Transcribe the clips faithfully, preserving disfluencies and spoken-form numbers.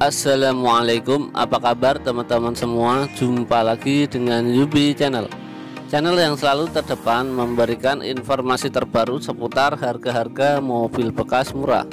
Assalamualaikum, apa kabar teman-teman semua? Jumpa lagi dengan Yubi Channel, channel yang selalu terdepan memberikan informasi terbaru seputar harga-harga mobil bekas murah.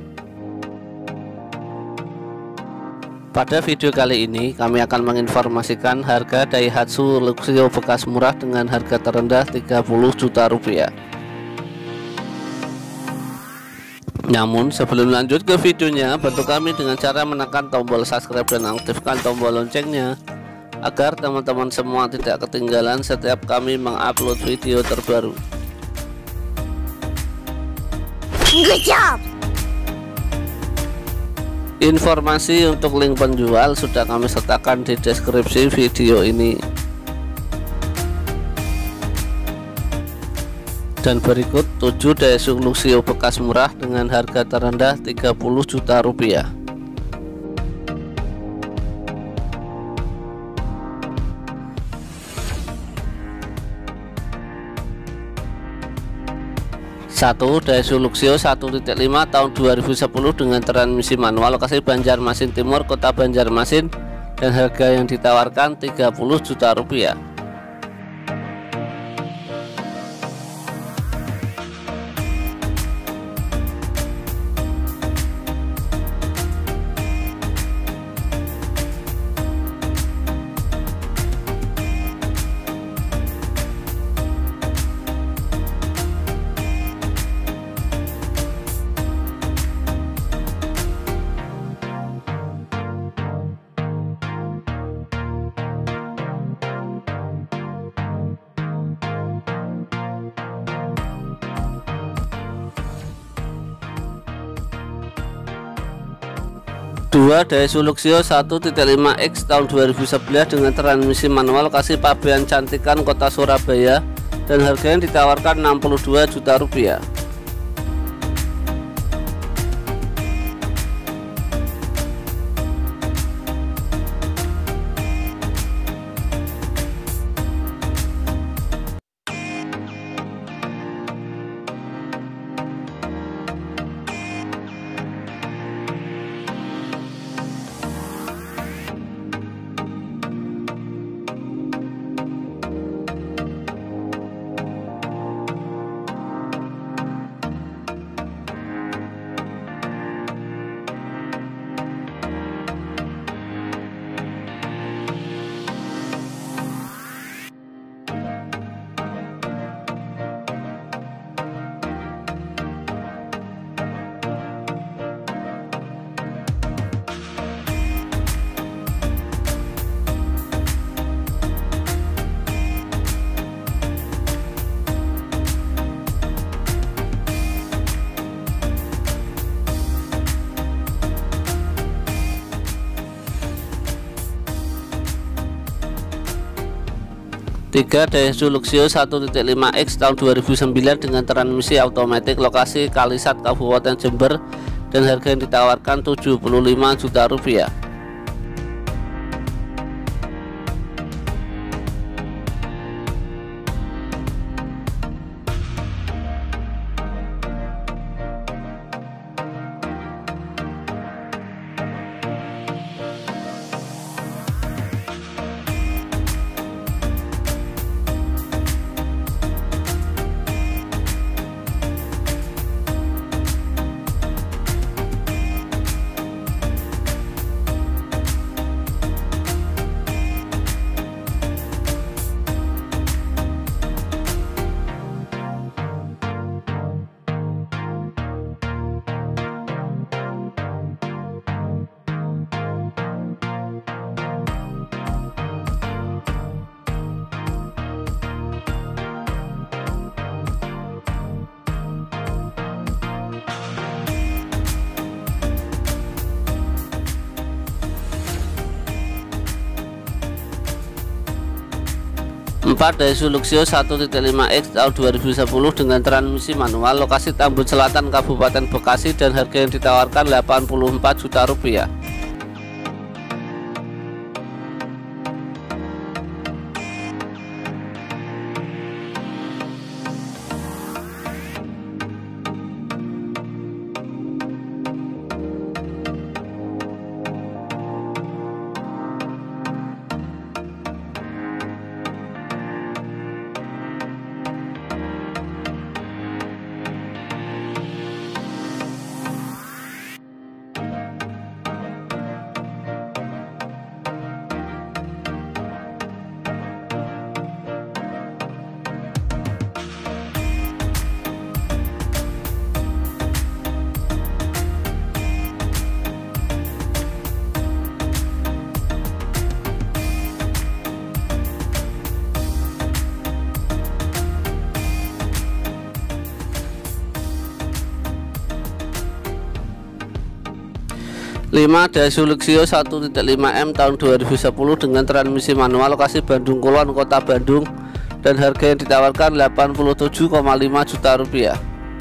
Pada video kali ini kami akan menginformasikan harga Daihatsu Luxio bekas murah dengan harga terendah tiga puluh juta rupiah. Namun sebelum lanjut ke videonya, bantu kami dengan cara menekan tombol subscribe dan aktifkan tombol loncengnya agar teman-teman semua tidak ketinggalan setiap kami mengupload video terbaru. Good job. Informasi untuk link penjual sudah kami sertakan di deskripsi video ini. Dan berikut tujuh Daihatsu Luxio bekas murah dengan harga terendah tiga puluh juta rupiah. satu. Daihatsu Luxio satu titik lima tahun dua ribu sepuluh dengan transmisi manual, lokasi Banjarmasin Timur, Kota Banjarmasin, dan harga yang ditawarkan tiga puluh juta rupiah. dua. Daihatsu Luxio satu titik lima X tahun dua ribu sebelas dengan transmisi manual, lokasi Pabean Cantikan, Kota Surabaya, dan harga yang ditawarkan enam puluh dua juta rupiah. tiga. Daihatsu Luxio satu titik lima X tahun dua ribu sembilan dengan transmisi otomatis, lokasi Kalisat, Kabupaten Jember, dan harga yang ditawarkan tujuh puluh lima juta rupiah. empat. Daihatsu Luxio satu titik lima X tahun dua ribu sepuluh dengan transmisi manual, lokasi Tambun Selatan, Kabupaten Bekasi, dan harga yang ditawarkan delapan puluh empat juta rupiah. lima Daihatsu Luxio satu titik lima M tahun dua ribu sepuluh dengan transmisi manual, lokasi Bandung Kulon, Kota Bandung, dan harga yang ditawarkan delapan puluh tujuh koma lima juta rupiah.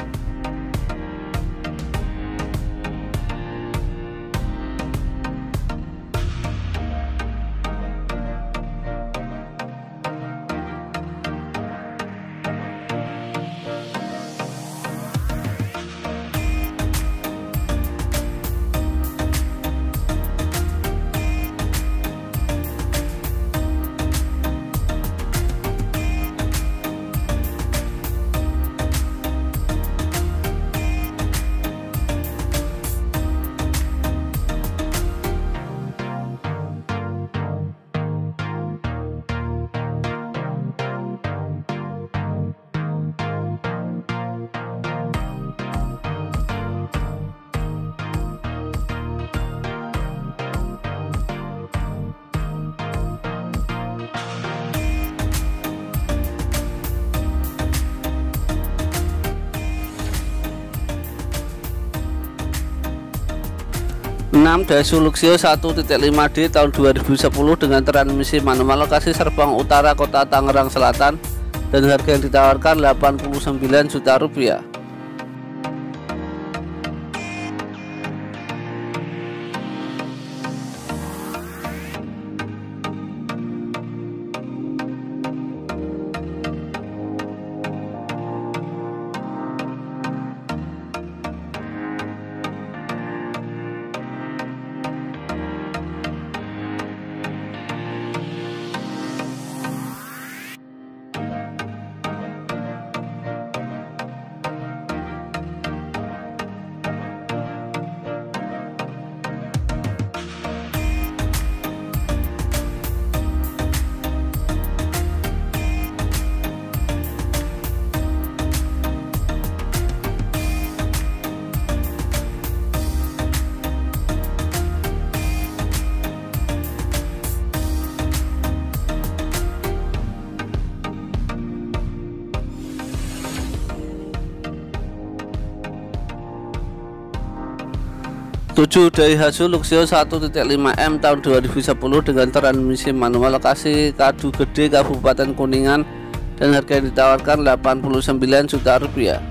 enam Daihatsu Luxio satu titik lima D tahun dua ribu sepuluh dengan transmisi manual, lokasi Serpong Utara, Kota Tangerang Selatan, dan harga yang ditawarkan delapan puluh sembilan juta rupiah. tujuh Daihatsu Luxio satu titik lima M tahun dua ribu sepuluh dengan transmisi manual, lokasi Kadu Gede, Kabupaten Kuningan, dan harga yang ditawarkan delapan puluh sembilan juta rupiah.